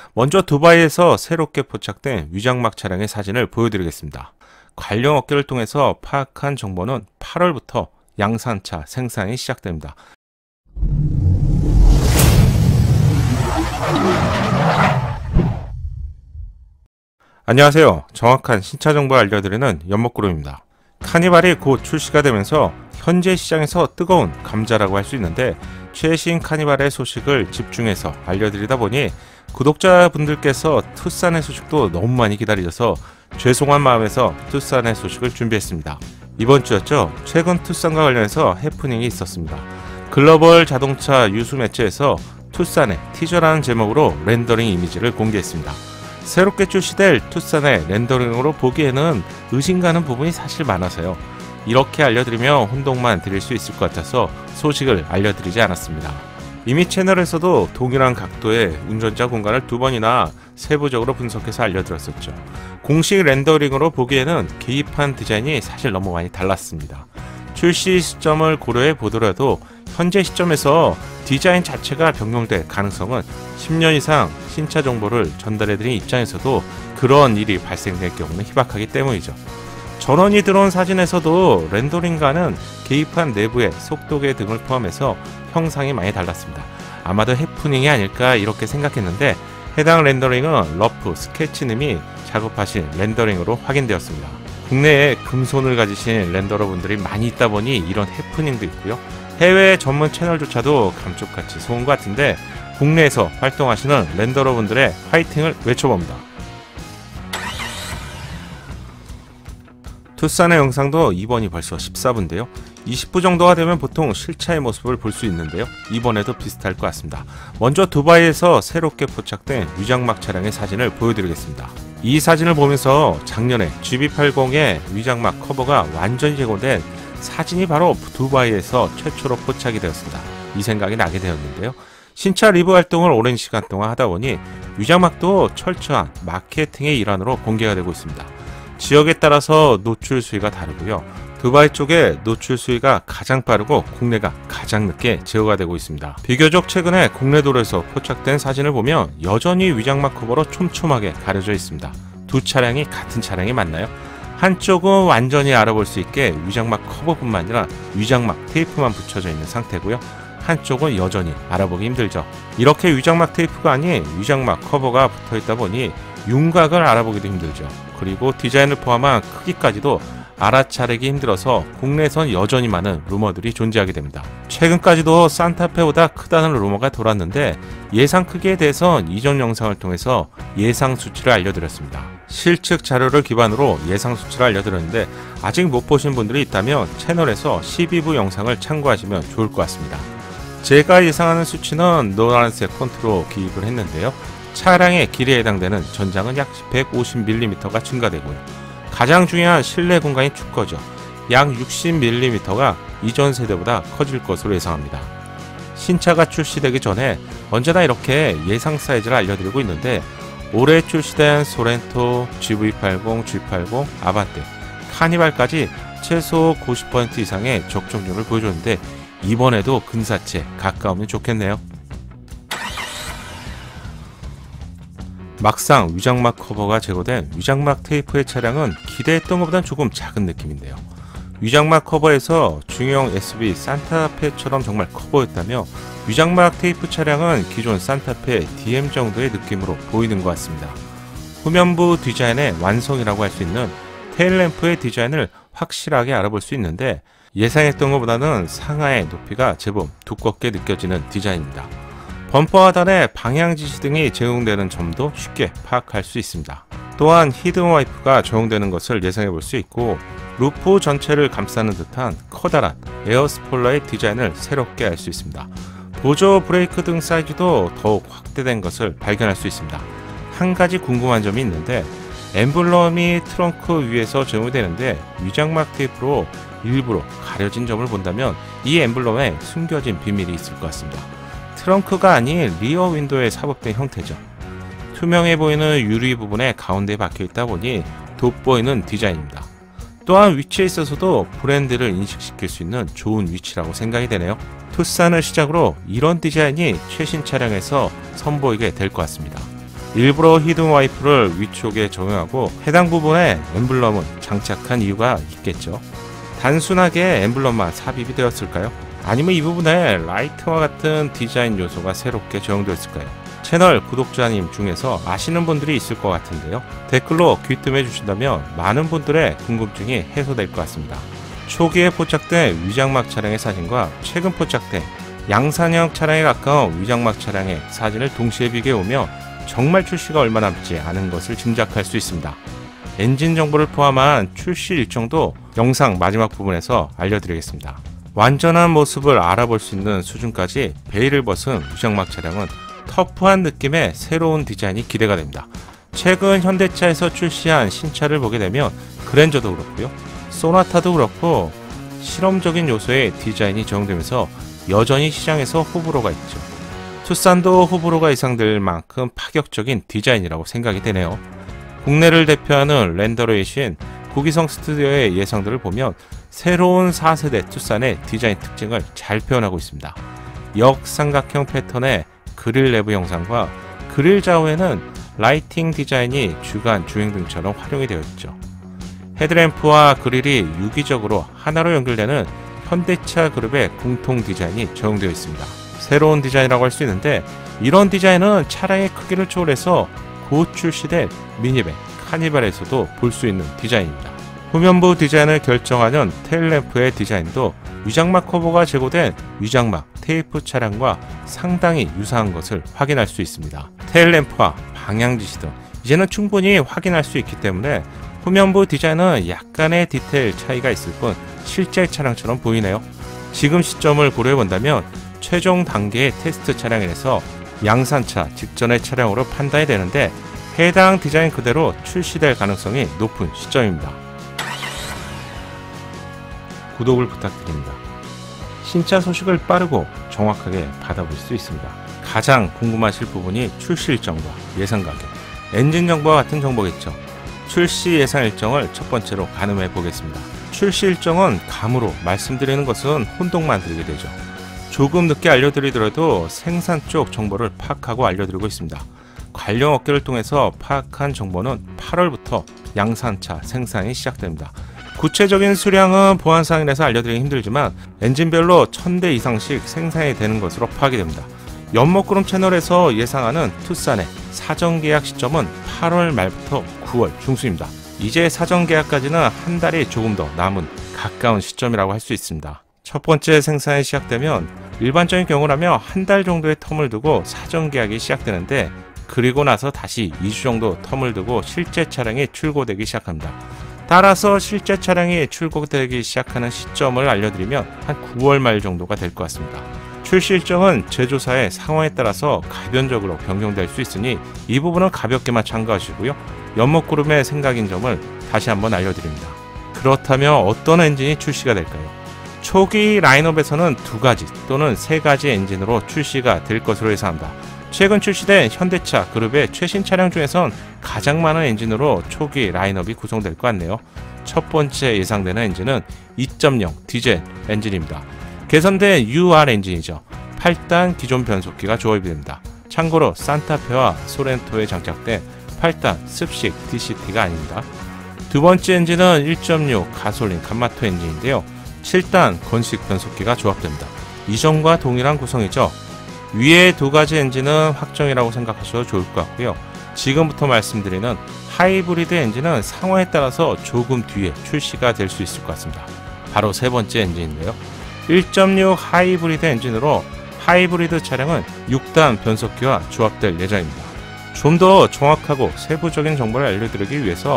먼저 두바이에서 새롭게 포착된 위장막 차량의 사진을 보여드리겠습니다. 관련 업계를 통해서 파악한 정보는 8월부터 양산차 생산이 시작됩니다. 안녕하세요. 정확한 신차 정보를 알려드리는 연목그룹입니다. 카니발이 곧 출시가 되면서 현재 시장에서 뜨거운 감자라고 할 수 있는데, 최신 카니발의 소식을 집중해서 알려드리다 보니 구독자분들께서 투싼의 소식도 너무 많이 기다리셔서 죄송한 마음에서 투싼의 소식을 준비했습니다. 이번 주였죠. 최근 투싼과 관련해서 해프닝이 있었습니다. 글로벌 자동차 유수 매체에서 투싼의 티저라는 제목으로 렌더링 이미지를 공개했습니다. 새롭게 출시될 투싼의 렌더링으로 보기에는 의심가는 부분이 사실 많아서요. 이렇게 알려드리며 혼동만 드릴 수 있을 것 같아서 소식을 알려드리지 않았습니다. 이미 채널에서도 동일한 각도의 운전자 공간을 2번이나 세부적으로 분석해서 알려드렸었죠. 공식 렌더링으로 보기에는 개입한 디자인이 사실 너무 많이 달랐습니다. 출시 시점을 고려해 보더라도 현재 시점에서 디자인 자체가 변경될 가능성은 10년 이상 신차 정보를 전달해드린 입장에서도 그런 일이 발생될 경우는 희박하기 때문이죠. 전원이 들어온 사진에서도 렌더링과는 개입한 내부의 속도계 등을 포함해서 형상이 많이 달랐습니다. 아마도 해프닝이 아닐까 이렇게 생각했는데, 해당 렌더링은 러프 스케치님이 작업하신 렌더링으로 확인되었습니다. 국내에 금손을 가지신 렌더러분들이 많이 있다 보니 이런 해프닝도 있고요. 해외 전문 채널조차도 감쪽같이 속은 것 같은데, 국내에서 활동하시는 렌더러분들의 화이팅을 외쳐봅니다. 투싼의 영상도 이번이 벌써 14부인데요. 20부 정도가 되면 보통 실차의 모습을 볼 수 있는데요. 이번에도 비슷할 것 같습니다. 먼저 두바이에서 새롭게 포착된 위장막 차량의 사진을 보여드리겠습니다. 이 사진을 보면서 작년에 GB80의 위장막 커버가 완전히 제거된 사진이 바로 두바이에서 최초로 포착이 되었습니다. 이 생각이 나게 되었는데요. 신차 리뷰 활동을 오랜 시간 동안 하다 보니 위장막도 철저한 마케팅의 일환으로 공개가 되고 있습니다. 지역에 따라서 노출 수위가 다르고요. 두바이 쪽에 노출 수위가 가장 빠르고 국내가 가장 늦게 제어가 되고 있습니다. 비교적 최근에 국내 도로에서 포착된 사진을 보면 여전히 위장막 커버로 촘촘하게 가려져 있습니다. 두 차량이 같은 차량이 맞나요? 한쪽은 완전히 알아볼 수 있게 위장막 커버뿐만 아니라 위장막 테이프만 붙여져 있는 상태고요. 한쪽은 여전히 알아보기 힘들죠. 이렇게 위장막 테이프가 아닌 위장막 커버가 붙어있다 보니 윤곽을 알아보기도 힘들죠. 그리고 디자인을 포함한 크기까지도 알아차리기 힘들어서 국내에선 여전히 많은 루머들이 존재하게 됩니다. 최근까지도 산타페보다 크다는 루머가 돌았는데, 예상 크기에 대해선 이전 영상을 통해서 예상 수치를 알려드렸습니다. 실측 자료를 기반으로 예상 수치를 알려드렸는데, 아직 못 보신 분들이 있다면 채널에서 12부 영상을 참고하시면 좋을 것 같습니다. 제가 예상하는 수치는 노란색 폰트로 기입을 했는데요. 차량의 길이에 해당되는 전장은 약 150mm가 증가되고요. 가장 중요한 실내 공간이 축거죠. 약 60mm가 이전 세대보다 커질 것으로 예상합니다. 신차가 출시되기 전에 언제나 이렇게 예상 사이즈를 알려드리고 있는데, 올해 출시된 소렌토, GV80, G80, 아반떼, 카니발까지 최소 90% 이상의 적중률을 보여줬는데, 이번에도 근사치에 가까우면 좋겠네요. 막상 위장막 커버가 제거된 위장막 테이프의 차량은 기대했던 것보다 조금 작은 느낌인데요. 위장막 커버에서 중형 SUV 산타페처럼 정말 커 보였다며, 위장막 테이프 차량은 기존 산타페 DM 정도의 느낌으로 보이는 것 같습니다. 후면부 디자인의 완성이라고 할 수 있는 테일램프의 디자인을 확실하게 알아볼 수 있는데, 예상했던 것보다는 상하의 높이가 제법 두껍게 느껴지는 디자인입니다. 범퍼 하단에 방향 지시 등이 제공되는 점도 쉽게 파악할 수 있습니다. 또한 히든 와이프가 적용되는 것을 예상해 볼 수 있고, 루프 전체를 감싸는 듯한 커다란 에어 스포일러의 디자인을 새롭게 알 수 있습니다. 보조 브레이크 등 사이즈도 더욱 확대된 것을 발견할 수 있습니다. 한 가지 궁금한 점이 있는데, 엠블럼이 트렁크 위에서 적용이 되는데 위장막 테이프로 일부러 가려진 점을 본다면 이 엠블럼에 숨겨진 비밀이 있을 것 같습니다. 트렁크가 아닌 리어 윈도에 삽입된 형태죠. 투명해 보이는 유리 부분에 가운데에 박혀 있다 보니 돋보이는 디자인입니다. 또한 위치에 있어서도 브랜드를 인식시킬 수 있는 좋은 위치라고 생각이 되네요. 투싼을 시작으로 이런 디자인이 최신 차량에서 선보이게 될 것 같습니다. 일부러 히든 와이퍼를 위쪽에 적용하고 해당 부분에 엠블럼은 장착한 이유가 있겠죠. 단순하게 엠블럼만 삽입이 되었을까요? 아니면 이 부분에 라이트와 같은 디자인 요소가 새롭게 적용되었을까요? 채널 구독자님 중에서 아시는 분들이 있을 것 같은데요. 댓글로 귀뜸해 주신다면 많은 분들의 궁금증이 해소될 것 같습니다. 초기에 포착된 위장막 차량의 사진과 최근 포착된 양산형 차량에 가까운 위장막 차량의 사진을 동시에 비교해보며 정말 출시가 얼마 남지 않은 것을 짐작할 수 있습니다. 엔진 정보를 포함한 출시 일정도 영상 마지막 부분에서 알려드리겠습니다. 완전한 모습을 알아볼 수 있는 수준까지 베일을 벗은 위장막 차량은 터프한 느낌의 새로운 디자인이 기대가 됩니다. 최근 현대차에서 출시한 신차를 보게 되면 그랜저도 그렇고요, 소나타도 그렇고 실험적인 요소의 디자인이 적용되면서 여전히 시장에서 호불호가 있죠. 투싼도 호불호가 예상될 만큼 파격적인 디자인이라고 생각이 되네요. 국내를 대표하는 렌더레이신 구기성 스튜디오의 예상들을 보면 새로운 4세대 투싼의 디자인 특징을 잘 표현하고 있습니다. 역삼각형 패턴의 그릴 내부 형상과 그릴 좌우에는 라이팅 디자인이 주간 주행등처럼 활용이 되어 있죠. 헤드램프와 그릴이 유기적으로 하나로 연결되는 현대차 그룹의 공통 디자인이 적용되어 있습니다. 새로운 디자인이라고 할 수 있는데 이런 디자인은 차량의 크기를 초월해서 곧 출시된 미니밴 카니발에서도 볼 수 있는 디자인입니다. 후면부 디자인을 결정하는 테일램프의 디자인도 위장막 커버가 제거된 위장막 테이프 차량과 상당히 유사한 것을 확인할 수 있습니다. 테일램프와 방향지시 등 이제는 충분히 확인할 수 있기 때문에 후면부 디자인은 약간의 디테일 차이가 있을 뿐 실제 차량처럼 보이네요. 지금 시점을 고려해본다면 최종 단계의 테스트 차량에서 양산차 직전의 차량으로 판단이 되는데 해당 디자인 그대로 출시될 가능성이 높은 시점입니다. 구독을 부탁드립니다. 신차 소식을 빠르고 정확하게 받아볼 수 있습니다. 가장 궁금하실 부분이 출시 일정과 예상 가격, 엔진 정보와 같은 정보겠죠. 출시 예상 일정을 첫 번째로 가늠해 보겠습니다. 출시 일정은 감으로 말씀드리는 것은 혼동 만들게 되죠. 조금 늦게 알려드리더라도 생산 쪽 정보를 파악하고 알려드리고 있습니다. 관련 업계를 통해서 파악한 정보는 8월부터 양산차 생산이 시작됩니다. 구체적인 수량은 보안상이라서 알려드리기 힘들지만 엔진별로 1000대 이상씩 생산이 되는 것으로 파악이 됩니다. 연목구름 채널에서 예상하는 투싼의 사전계약 시점은 8월 말부터 9월 중순입니다. 이제 사전계약까지는 한 달이 조금 더 남은 가까운 시점이라고 할 수 있습니다. 첫 번째 생산이 시작되면 일반적인 경우라면 한 달 정도의 텀을 두고 사전계약이 시작되는데 그리고 나서 다시 2주 정도 텀을 두고 실제 차량이 출고되기 시작합니다. 따라서 실제 차량이 출고되기 시작하는 시점을 알려드리면 한 9월 말 정도가 될 것 같습니다. 출시 일정은 제조사의 상황에 따라서 가변적으로 변경될 수 있으니 이 부분은 가볍게만 참고하시고요. 연목구름의 생각인 점을 다시 한번 알려드립니다. 그렇다면 어떤 엔진이 출시가 될까요? 초기 라인업에서는 2가지 또는 3가지 엔진으로 출시가 될 것으로 예상합니다. 최근 출시된 현대차 그룹의 최신 차량 중에선 가장 많은 엔진으로 초기 라인업이 구성될 것 같네요. 첫 번째 예상되는 엔진은 2.0 디젤 엔진입니다. 개선된 UR 엔진이죠. 8단 기존 변속기가 조합이 됩니다. 참고로 산타페와 소렌토에 장착된 8단 습식 DCT가 아닙니다. 두 번째 엔진은 1.6 가솔린 감마토 엔진인데요. 7단 건식 변속기가 조합됩니다. 이전과 동일한 구성이죠. 위에 2가지 엔진은 확정이라고 생각하셔도 좋을 것 같고요. 지금부터 말씀드리는 하이브리드 엔진은 상황에 따라서 조금 뒤에 출시가 될 수 있을 것 같습니다. 바로 세 번째 엔진인데요. 1.6 하이브리드 엔진으로 하이브리드 차량은 6단 변속기와 조합될 예정입니다. 좀 더 정확하고 세부적인 정보를 알려드리기 위해서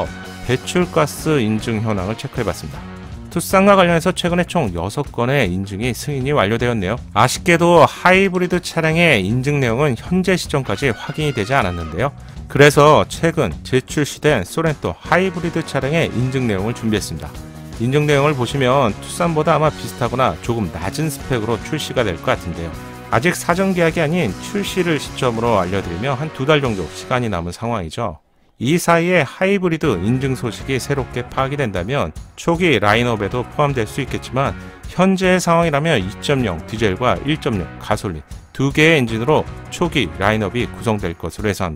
배출가스 인증 현황을 체크해봤습니다. 투싼과 관련해서 최근에 총 6건의 인증이 승인이 완료되었네요. 아쉽게도 하이브리드 차량의 인증 내용은 현재 시점까지 확인이 되지 않았는데요. 그래서 최근 재출시된 소렌토 하이브리드 차량의 인증 내용을 준비했습니다. 인증 내용을 보시면 투싼보다 아마 비슷하거나 조금 낮은 스펙으로 출시가 될 것 같은데요. 아직 사전 계약이 아닌 출시를 시점으로 알려드리면 한 2달 정도 시간이 남은 상황이죠. 이 사이에 하이브리드 인증 소식이 새롭게 파악이 된다면 초기 라인업에도 포함될 수 있겠지만 현재의 상황이라면 2.0 디젤과 1.6 가솔린 2개의 엔진으로 초기 라인업이 구성될 것으로 예상합니다.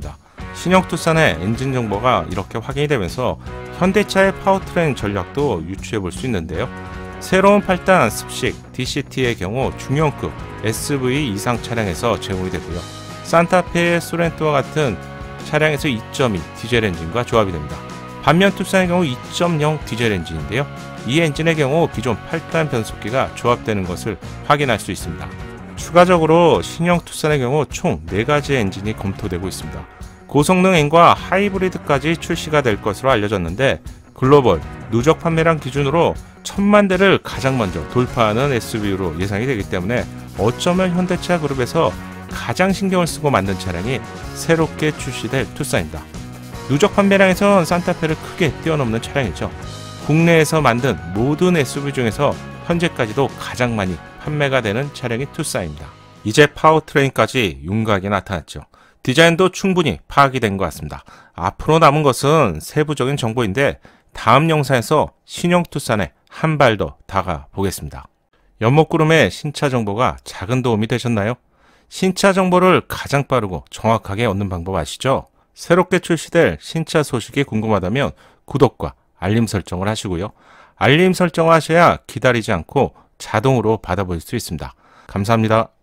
신형 투싼의 엔진 정보가 이렇게 확인이 되면서 현대차의 파워트레인 전략도 유추해 볼 수 있는데요. 새로운 8단 습식 DCT의 경우 중형급 SV 이상 차량에서 제공이 되고요. 산타페, 소렌토와 같은 차량에서 2.2 디젤 엔진과 조합이 됩니다. 반면 투싼의 경우 2.0 디젤 엔진인데요. 이 엔진의 경우 기존 8단 변속기가 조합되는 것을 확인할 수 있습니다. 추가적으로 신형 투싼의 경우 총 4가지 엔진이 검토되고 있습니다. 고성능 N과 하이브리드까지 출시가 될 것으로 알려졌는데 글로벌 누적 판매량 기준으로 1000만 대를 가장 먼저 돌파하는 SUV로 예상이 되기 때문에 어쩌면 현대차 그룹에서 가장 신경을 쓰고 만든 차량이 새롭게 출시될 투싼입니다. 누적 판매량에선 산타페를 크게 뛰어넘는 차량이죠. 국내에서 만든 모든 SUV 중에서 현재까지도 가장 많이 판매가 되는 차량이 투싼입니다. 이제 파워트레인까지 윤곽이 나타났죠. 디자인도 충분히 파악이 된 것 같습니다. 앞으로 남은 것은 세부적인 정보인데 다음 영상에서 신형 투싼에 한 발 더 다가 보겠습니다. 연목구름의 신차 정보가 작은 도움이 되셨나요? 신차 정보를 가장 빠르고 정확하게 얻는 방법 아시죠? 새롭게 출시될 신차 소식이 궁금하다면 구독과 알림 설정을 하시고요. 알림 설정을 하셔야 기다리지 않고 자동으로 받아볼 수 있습니다. 감사합니다.